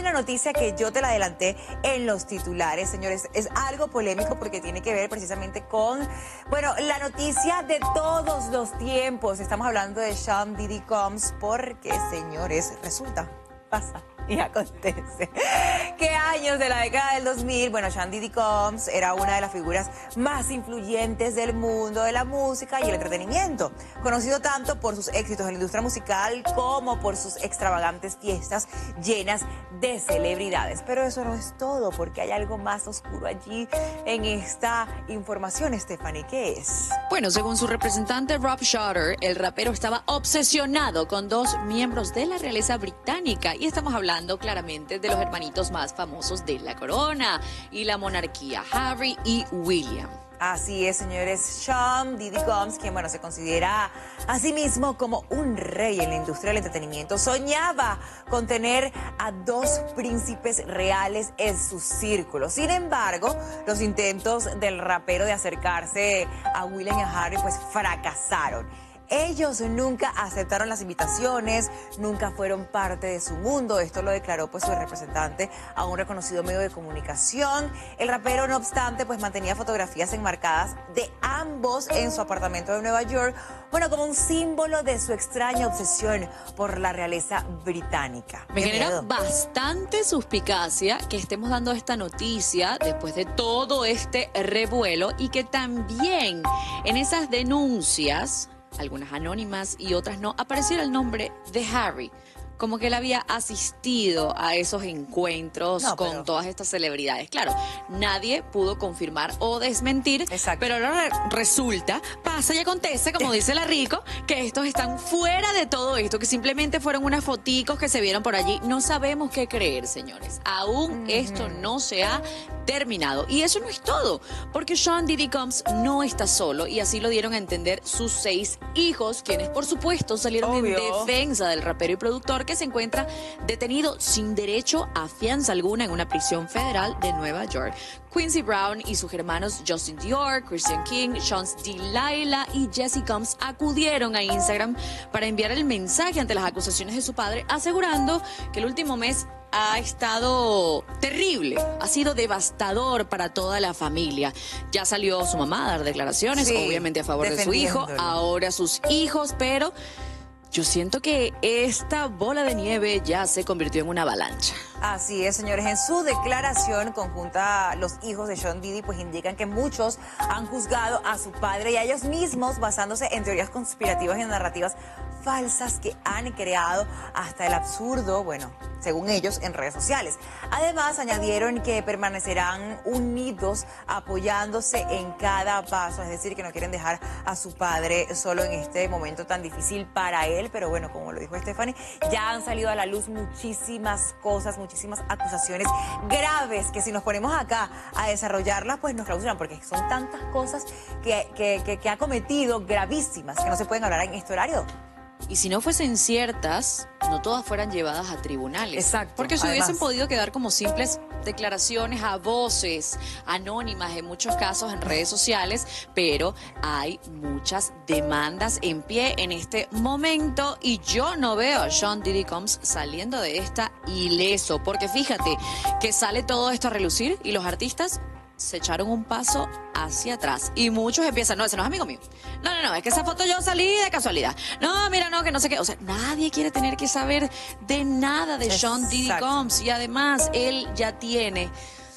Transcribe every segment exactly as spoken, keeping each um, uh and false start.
una noticia que yo te la adelanté en los titulares, señores. Es algo polémico porque tiene que ver precisamente con, bueno, la noticia de todos los tiempos. Estamos hablando de Sean Diddy Combs porque, señores, resulta, pasa y acontece que años de la década del dos mil, bueno, Sean Diddy Combs era una de las figuras más influyentes del mundo de la música y el entretenimiento, conocido tanto por sus éxitos en la industria musical como por sus extravagantes fiestas llenas de celebridades. Pero eso no es todo, porque hay algo más oscuro allí en esta información, Stephanie. ¿Qué es? Bueno, según su representante Rob Shutter, el rapero estaba obsesionado con dos miembros de la realeza británica, y estamos hablando claramente de los hermanitos más famosos de la corona y la monarquía, Harry y William. Así es, señores. Sean Diddy Combs, quien, bueno, se considera a sí mismo como un rey en la industria del entretenimiento, soñaba con tener a dos príncipes reales en su círculo. Sin embargo, los intentos del rapero de acercarse a William y a Harry, pues, fracasaron. Ellos nunca aceptaron las invitaciones, nunca fueron parte de su mundo. Esto lo declaró, pues, su representante a un reconocido medio de comunicación. El rapero, no obstante, pues mantenía fotografías enmarcadas de ambos en su apartamento de Nueva York, bueno, como un símbolo de su extraña obsesión por la realeza británica. Me genera bastante suspicacia que estemos dando esta noticia después de todo este revuelo, y que también en esas denuncias, algunas anónimas y otras no, apareciera el nombre de Harry, como que él había asistido a esos encuentros no, pero... con todas estas celebridades. Claro, nadie pudo confirmar o desmentir. Exacto. Pero ahora resulta, pasa y acontece, como dice la Rico, que estos están fuera de todo esto, que simplemente fueron unas foticos que se vieron por allí. No sabemos qué creer, señores. Aún mm. esto no se ha terminado. Y eso no es todo, porque Sean Diddy Combs no está solo, y así lo dieron a entender sus seis hijos, quienes por supuesto salieron Obvio. en defensa del rapero y productor, que se encuentra detenido sin derecho a fianza alguna en una prisión federal de Nueva York. Quincy Brown y sus hermanos Justin Dior, Christian King, Sean Delilah y Jesse Combs acudieron a Instagram para enviar el mensaje ante las acusaciones de su padre, asegurando que el último mes ha estado terrible, ha sido devastador para toda la familia. Ya salió su mamá a dar declaraciones, sí, obviamente a favor de su hijo, ahora sus hijos, pero yo siento que esta bola de nieve ya se convirtió en una avalancha. Así es, señores. En su declaración conjunta, los hijos de Sean Diddy pues indican que muchos han juzgado a su padre y a ellos mismos basándose en teorías conspirativas y en narrativas falsas que han creado hasta el absurdo, bueno, según ellos, en redes sociales. Además, añadieron que permanecerán unidos apoyándose en cada paso, es decir, que no quieren dejar a su padre solo en este momento tan difícil para él. Pero bueno, como lo dijo Stephanie, ya han salido a la luz muchísimas cosas, muchísimas acusaciones graves que si nos ponemos acá a desarrollarlas, pues nos clausuran, porque son tantas cosas que, que, que, que ha cometido gravísimas que no se pueden hablar en este horario. Y si no fuesen ciertas, no todas fueran llevadas a tribunales. Exacto. Porque se Además, hubiesen podido quedar como simples declaraciones a voces anónimas en muchos casos en redes sociales, pero hay muchas demandas en pie en este momento, y yo no veo a Sean Diddy Combs saliendo de esta ileso, porque fíjate que sale todo esto a relucir y los artistas se echaron un paso hacia atrás, y muchos empiezan, no, ese no es amigo mío, no, no, no, es que esa foto yo salí de casualidad, no, mira, no, que no sé qué, o sea, nadie quiere tener que saber de nada de Exacto. Sean Diddy Combs, y además él ya tiene,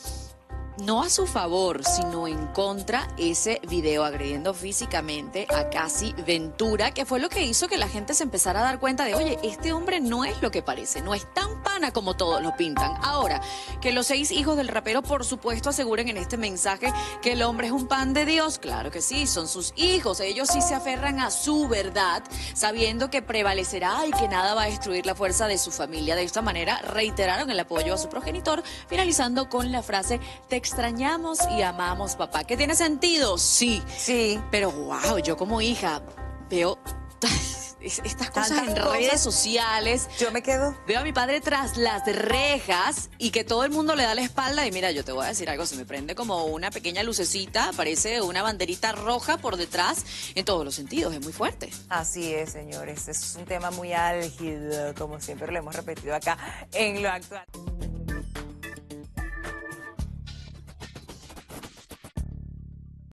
no a su favor, sino en contra, ese video agrediendo físicamente a Cassie Ventura, que fue lo que hizo que la gente se empezara a dar cuenta de, oye, este hombre no es lo que parece, no es tan pana como todos lo pintan. Ahora, que los seis hijos del rapero, por supuesto, aseguren en este mensaje que el hombre es un pan de Dios, claro que sí, son sus hijos, ellos sí se aferran a su verdad, sabiendo que prevalecerá y que nada va a destruir la fuerza de su familia. De esta manera, reiteraron el apoyo a su progenitor, finalizando con la frase, te extrañamos y amamos, papá. ¿Qué tiene sentido? Sí. Sí. Pero wow, yo como hija veo estas cosas Tantas en cosas. redes sociales. Yo me quedo. Veo a mi padre tras las rejas y que todo el mundo le da la espalda. Y mira, yo te voy a decir algo, se me prende como una pequeña lucecita, parece una banderita roja por detrás, en todos los sentidos, es muy fuerte. Así es, señores, es un tema muy álgido, como siempre lo hemos repetido acá en Lo Actual.